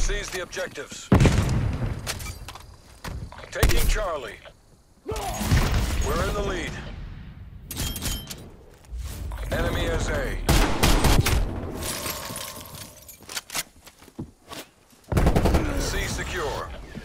Seize the objectives. Taking Charlie. We're in the lead. Enemy is A. C secure.